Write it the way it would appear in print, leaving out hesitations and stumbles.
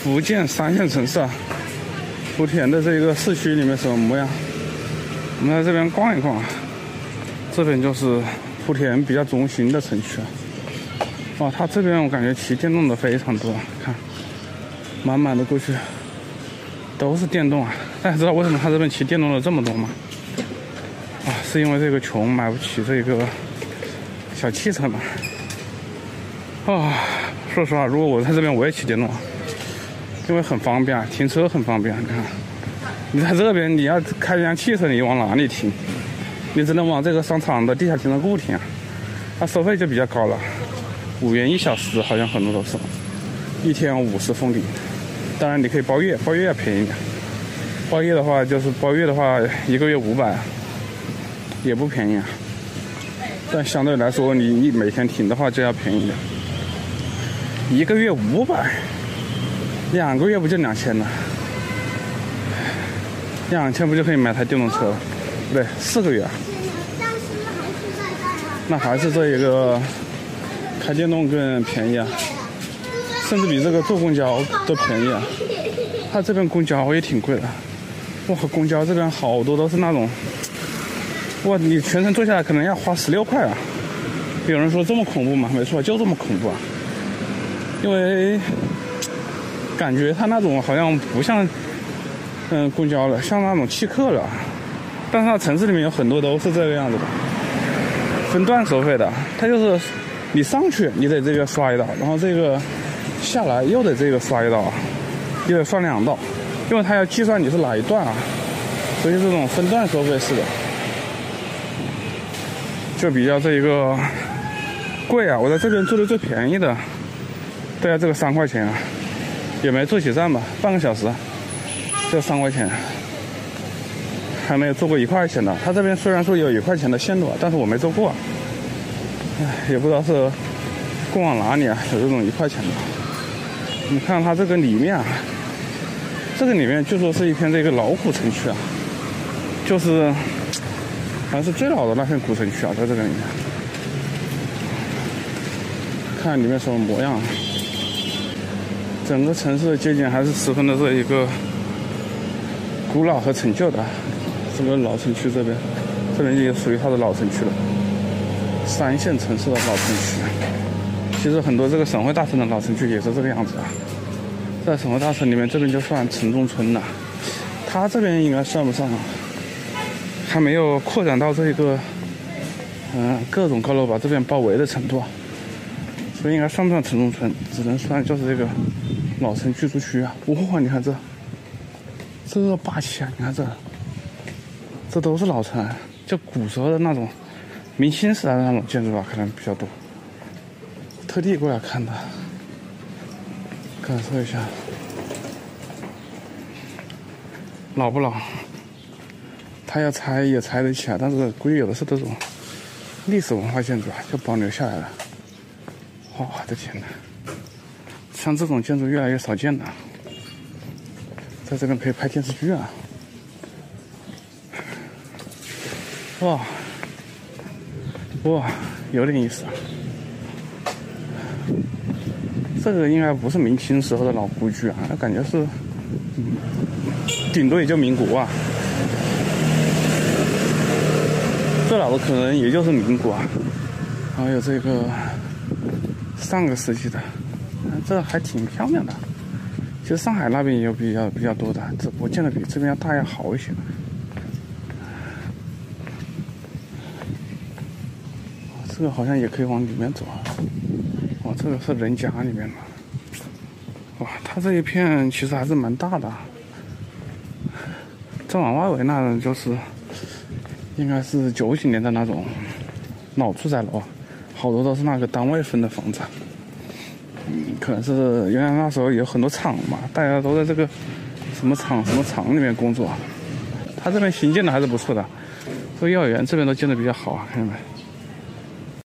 福建3线城市啊，莆田的这个市区里面什么模样？我们在这边逛一逛，这边就是莆田比较中心的城区啊。哇，它这边我感觉骑电动的非常多，看，满满的过去都是电动啊。大家知道为什么它这边骑电动的这么多吗？啊，是因为这个穷买不起这个小汽车嘛。啊，说实话，如果我在这边我也骑电动啊。因为很方便，停车很方便。你看，你在这边你要开一辆汽车，你往哪里停？你只能往这个商场的地下停车库停啊。它收费就比较高了，5元1小时，好像很多都是，1天50公里。当然你可以包月，包月要便宜点。包月的话1个月500，也不便宜啊。但相对来说，你每天停的话就要便宜点。1个月500，2个月不就2000了？2000不就可以买台电动车了？不对，4个月啊。那还是这一个开电动更便宜啊，甚至比这个坐公交都便宜啊。它这边公交也挺贵的，哇，公交这边好多都是那种，哇，你全程坐下来可能要花16块啊。有人说这么恐怖吗？没错，就这么恐怖啊。因为感觉它那种好像不像公交了，像那种汽客了。但是它城市里面有很多都是这个样子的，分段收费的。它就是你上去你得这个刷一道，然后这个下来又得这个刷一道，又得刷2道，因为它要计算你是哪一段啊，所以这种分段收费式的就比较这一个贵啊。我在这边坐的最便宜的都要这个3块钱啊，也没坐起站吧，半个小时就3块钱，还没有坐过1块钱的。他这边虽然说有1块钱的线路啊，但是我没坐过，也不知道是过往哪里啊，有这种1块钱的。你看它这个里面啊，这个里面据说是一片这个老古城区啊，就是好像是最老的那片古城区啊，在这个里面，看里面什么模样啊。整个城市的街景还是十分的这一个古老和陈旧的。这个老城区这边也属于它的老城区了，3线城市的老城区。其实很多这个省会大城的老城区也是这个样子啊。在省会大城里面，这边就算城中村了，它这边应该算不上，还没有扩展到这个各种高楼把这边包围的程度，所以应该算不上城中村，只能算就是这个老城居住区啊。哇，你看这霸气啊！你看这都是老城，就古时候的那种明清时代的那种建筑吧，可能比较多。特地过来看的，感受一下老不老。它要拆也拆得起来，但是估计有的是这种历史文化建筑啊，就保留下来了。哇，我的天哪！像这种建筑越来越少见了，在这边可以拍电视剧啊！哇，有点意思啊。这个应该不是明清时候的老故居啊，感觉是，顶多也就民国啊。最老的可能也就是民国啊。还有这个上个世纪的，这还挺漂亮的。其实上海那边也有比较多的，我见的比这边要大要好一些。这个好像也可以往里面走啊。哇，这个是人家里面的。哇，它这一片其实还是蛮大的。再往外围那就是应该是90几年的那种老住宅楼，好多都是那个单位分的房子。可能是原来那时候有很多厂嘛，大家都在这个什么厂里面工作。它这边新建的还是不错的，这个幼儿园这边都建的比较好啊，看见没？